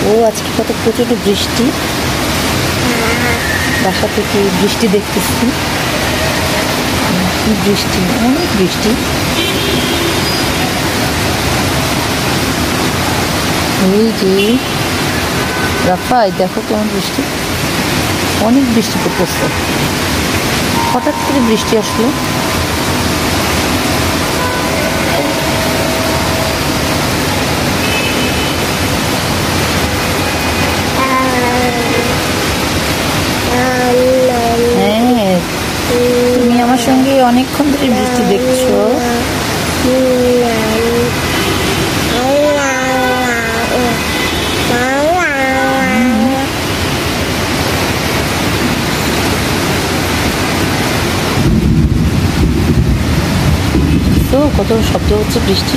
ও আজকে কত প্রচণ্ড বৃষ্টি, বাসা থেকে বৃষ্টি দেখতেছি। কি বৃষ্টি, অনেক বৃষ্টি। এই যে রাফাই দেখো কেমন বৃষ্টি, অনেক বৃষ্টি পড়তেছে। হঠাৎ করে বৃষ্টি আসলো। হ্যাঁ, তুমি আমার সঙ্গে অনেকক্ষণ ধরে বৃষ্টি দেখছো। তো কত শব্দ হচ্ছে বৃষ্টি।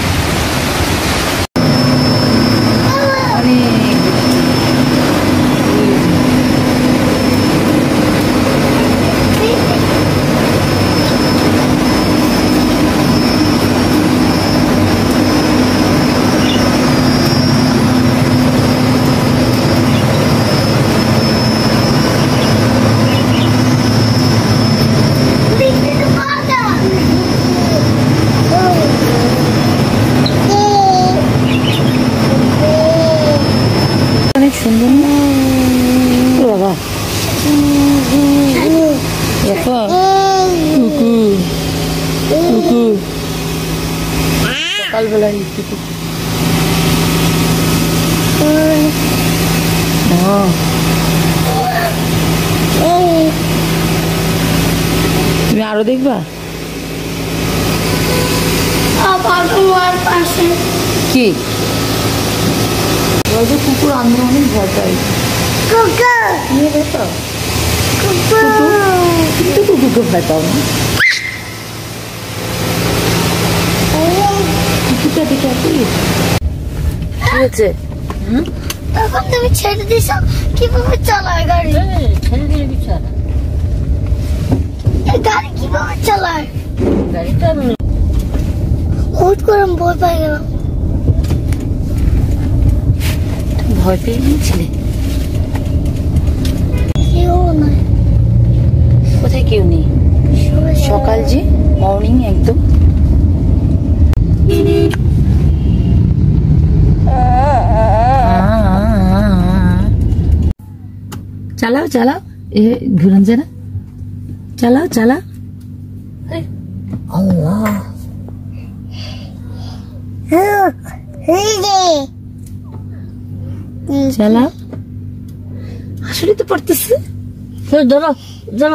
অনেক সুন্দর না বাবা? সকালবেলা তুমি আরো দেখবা কি? কুকুর আনতে অনেক ভয় পাই। কুকুরকে ভয় পাও না? কুকুরটা দেখে কি হয়েছে? তখন তুমি ছেড়ে দিছো, কিভাবে চালায় গাড়ি? ছেড়ে দিলে কি চালা? গাড়ি কিভাবে চালায়? গাড়িটা হুট করে ভয় পাই গেলাম। ভয় পেয়ে গিয়েছিলে? কেউ নাই। কোথায় কেউ নেই? সকাল যে মর্নিং একদম। চালাও চালাও, এ ঘুরন যারা চালাও চালাও। আল্লাহ চালাও। আসলে তো পড়তেছে। ধরো ধরো,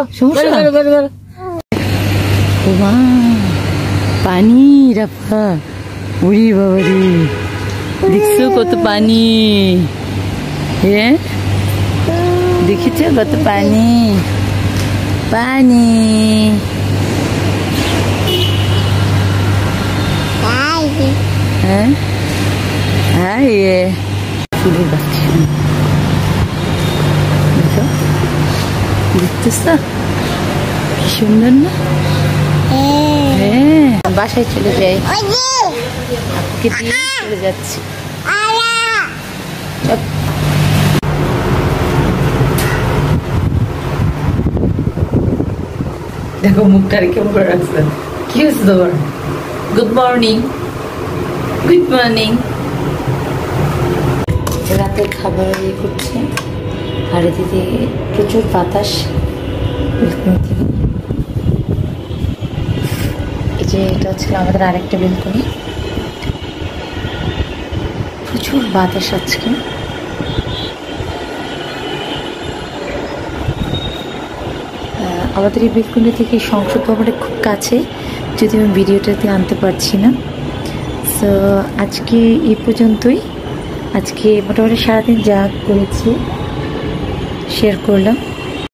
পানি রাফা, উড়ি বাবারি, দেখছো কত পানি? হ্যাঁ দেখেছ কত পানি? পানি হ্যাঁ হ্যাঁ, ফুলের বাচ্চা দেখতেছ কি সুন্দর না? হ্যাঁ, বাসায় চলে যাই, আপুকে দিয়ে চলে যাচ্ছি। দেখো মুখটা কেমন করে রাখছেন। কি হয়েছে তোমার? Good morning, good morning. রাতের খাবার ইয়ে করছে, আর এদিকে প্রচুর বাতাস। এই যে এটা ছিল আমাদের আরেকটা বেলকনি, প্রচুর বাতাস আজকে। আমাদের এই বেলকনি থেকে সংসদ ভবনটা খুব কাছে, যদি আমি ভিডিওটাতে আনতে পারছি না। সো আজকে এই পর্যন্তই। আজকে মোটামুটি সারাদিন যা করেছি শেয়ার করলাম।